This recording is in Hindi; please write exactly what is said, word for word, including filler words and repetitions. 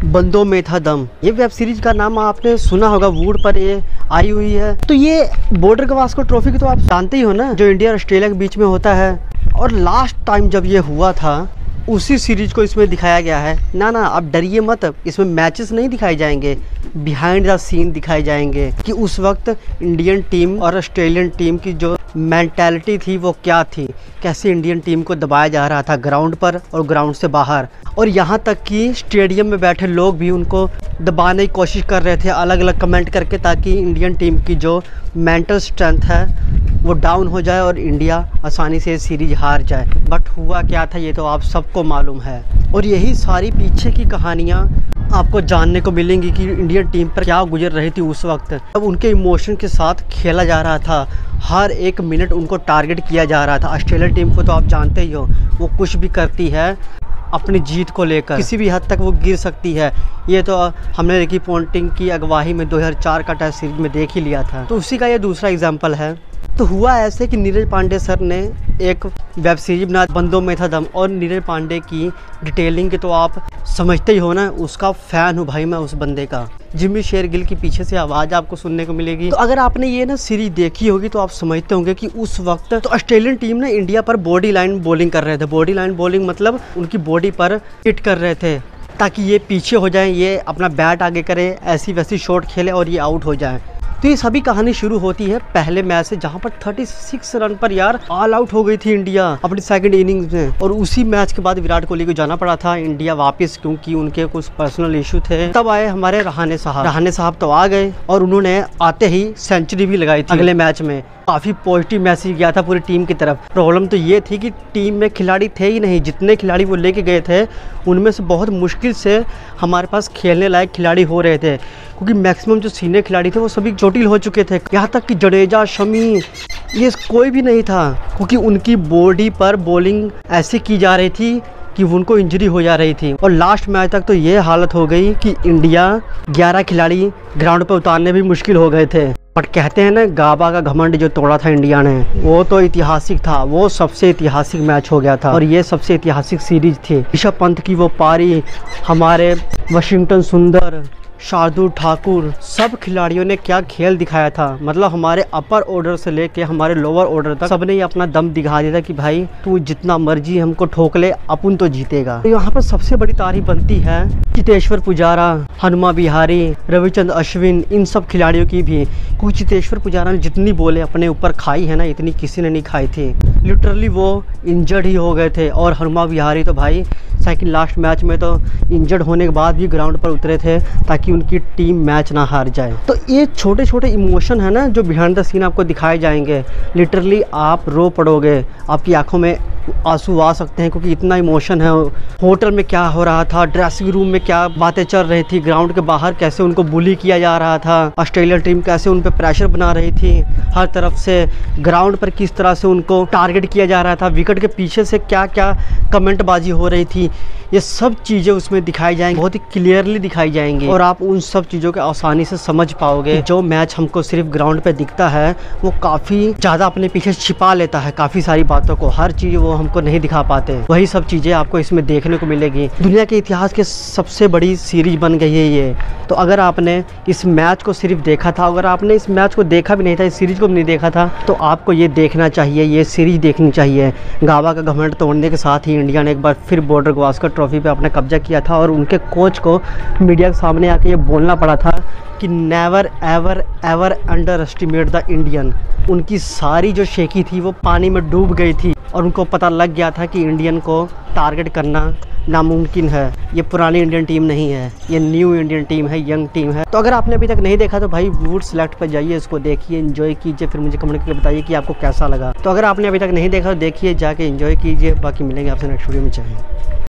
बंदों में था दम। ये वेब सीरीज का नाम आपने सुना होगा, वूड पर ये आई हुई है। तो ये बॉर्डर गवास्कर ट्रॉफी की तो आप जानते ही हो ना, जो इंडिया और ऑस्ट्रेलिया के बीच में होता है। और लास्ट टाइम जब ये हुआ था उसी सीरीज को इसमें दिखाया गया है। ना ना आप डरिए मत, इसमें मैचेस नहीं दिखाए जाएंगे, बिहाइंड द सीन दिखाए जाएंगे कि उस वक्त इंडियन टीम और ऑस्ट्रेलियन टीम की जो मेंटालिटी थी वो क्या थी, कैसे इंडियन टीम को दबाया जा रहा था ग्राउंड पर और ग्राउंड से बाहर। और यहाँ तक कि स्टेडियम में बैठे लोग भी उनको दबाने की कोशिश कर रहे थे अलग अलग कमेंट करके, ताकि इंडियन टीम की जो मेंटल स्ट्रेंथ है वो डाउन हो जाए और इंडिया आसानी से सीरीज हार जाए। बट हुआ क्या था ये तो आप सबको मालूम है। और यही सारी पीछे की कहानियाँ आपको जानने को मिलेंगी कि इंडियन टीम पर क्या गुजर रही थी उस वक्त। अब उनके इमोशन के साथ खेला जा रहा था, हर एक मिनट उनको टारगेट किया जा रहा था। ऑस्ट्रेलिया टीम को तो आप जानते ही हो, वो कुछ भी करती है अपनी जीत को लेकर, किसी भी हद तक वो गिर सकती है। ये तो हमने रिकी पॉन्टिंग की अगवाई में दो हज़ार चार का टेस्ट सीरीज में देख ही लिया था। तो उसी का ये दूसरा एग्जाम्पल है। तो हुआ ऐसे कि नीरज पांडे सर ने एक वेब सीरीज बना, बंदों में था दम। और नीरज पांडे की डिटेलिंग के तो आप समझते ही हो ना, उसका फ़ैन हूँ भाई मैं उस बंदे का। जिम्मी शेरगिल की पीछे से आवाज़ आपको सुनने को मिलेगी। तो अगर आपने ये ना सीरीज देखी होगी तो आप समझते होंगे कि उस वक्त तो ऑस्ट्रेलियन टीम ने इंडिया पर बॉडी लाइन बॉलिंग कर रहे थे। बॉडी लाइन बॉलिंग मतलब उनकी बॉडी पर हिट कर रहे थे ताकि ये पीछे हो जाएं, ये अपना बैट आगे करें, ऐसी वैसी शॉट खेले और ये आउट हो जाएं। तो ये सभी कहानी शुरू होती है पहले मैच से, जहां पर छत्तीस रन पर यार ऑल आउट हो गई थी इंडिया अपनी सेकंड इनिंग्स में। और उसी मैच के बाद विराट कोहली को जाना पड़ा था इंडिया वापस, क्योंकि उनके कुछ पर्सनल इशू थे। तब आए हमारे रहाणे साहब। रहाणे साहब तो आ गए और उन्होंने आते ही सेंचुरी भी लगाई थी अगले मैच में। काफ़ी पॉजिटिव मैसेज गया था पूरी टीम की तरफ। प्रॉब्लम तो ये थी कि टीम में खिलाड़ी थे ही नहीं, जितने खिलाड़ी वो लेके गए थे उनमें से बहुत मुश्किल से हमारे पास खेलने लायक खिलाड़ी हो रहे थे, क्योंकि मैक्सिमम जो सीनियर खिलाड़ी थे वो सभी चोटिल हो चुके थे। यहाँ तक कि जडेजा, शमी, ये कोई भी नहीं था, क्योंकि उनकी बॉडी पर बॉलिंग ऐसी की जा रही थी कि उनको इंजरी हो जा रही थी। और लास्ट मैच तक तो ये हालत हो गई कि इंडिया ग्यारह खिलाड़ी ग्राउंड पर उतारने भी मुश्किल हो गए थे। बट कहते हैं ना, गाबा का घमंड जो तोड़ा था इंडिया ने, वो तो ऐतिहासिक था। वो सबसे ऐतिहासिक मैच हो गया था और ये सबसे ऐतिहासिक सीरीज थी। ऋषभ पंत की वो पारी, हमारे वाशिंगटन सुंदर, शार्दुल ठाकुर, सब खिलाड़ियों ने क्या खेल दिखाया था। मतलब हमारे अपर ऑर्डर से लेके हमारे लोअर ऑर्डर तक सबने अपना दम दिखा दिया था कि भाई तू जितना मर्जी हमको ठोक ले, अपन तो जीतेगा। तो यहाँ पर सबसे बड़ी तारीफ बनती है चेतेश्वर पुजारा, हनुमा विहारी, रविचंद्र अश्विन, इन सब खिलाड़ियों की भी। क्योंकि चेतेश्वर पुजारा ने जितनी बॉलें अपने ऊपर खाई है ना, इतनी किसी ने नहीं खाई थी। लिटरली वो इंजर्ड ही हो गए थे। और हनुमा विहारी तो भाई सेकंड लास्ट मैच में तो इंजर्ड होने के बाद भी ग्राउंड पर उतरे थे ताकि उनकी टीम मैच ना हार जाए। तो ये छोटे छोटे इमोशन है ना जो बिहाइंड द सीन आपको दिखाए जाएंगे। लिटरली आप रो पड़ोगे, आपकी आंखों में आंसू आ सकते हैं, क्योंकि इतना इमोशन है। होटल में क्या हो रहा था, ड्रेसिंग रूम में क्या बातें चल रही थी, ग्राउंड के बाहर कैसे उनको बुली किया जा रहा था, ऑस्ट्रेलिया टीम कैसे उन पर प्रेशर बना रही थी हर तरफ से, ग्राउंड पर किस तरह से उनको टारगेट किया जा रहा था, विकेट के पीछे से क्या क्या कमेंटबाजी हो रही थी, ये सब चीज़ें उसमें दिखाई जाएंगी, बहुत ही क्लियरली दिखाई जाएंगी। और आप उन सब चीज़ों को आसानी से समझ पाओगे। जो मैच हमको सिर्फ ग्राउंड पे दिखता है वो काफ़ी ज़्यादा अपने पीछे छिपा लेता है काफ़ी सारी बातों को, हर चीज़ वो हमको नहीं दिखा पाते। वही सब चीज़ें आपको इसमें देखने को मिलेगी। दुनिया के इतिहास के सबसे बड़ी सीरीज बन गई है ये। तो अगर आपने इस मैच को सिर्फ देखा था, अगर आपने इस मैच को देखा भी नहीं था, इस सीरीज को भी नहीं देखा था, तो आपको ये देखना चाहिए, ये सीरीज देखनी चाहिए। गाबा का घमंड तोड़ने के साथ ही इंडिया ने एक बार फिर बॉर्डर गवास्कर ट्रॉफी पे अपना कब्जा किया था। और उनके कोच को मीडिया के सामने आके ये बोलना पड़ा था कि never ever ever underestimate the Indian. उनकी सारी जो शेखी थी वो पानी में डूब गई थी और उनको पता लग गया था कि इंडियन को टारगेट करना नामुमकिन है। ये पुरानी इंडियन टीम नहीं है, ये न्यू इंडियन टीम है, यंग टीम है। तो अगर आपने अभी तक नहीं देखा तो भाई वूड सेलेक्ट पर जाइए, इसको देखिए, एंजॉय कीजिए, फिर मुझे कमेंट करके बताइए कि आपको कैसा लगा। तो अगर आपने अभी तक नहीं देखा तो देखिए, जाके एंजॉय कीजिए। बाकी मिलेंगे आपसे नेक्स्ट वीडियो में। चाहिए।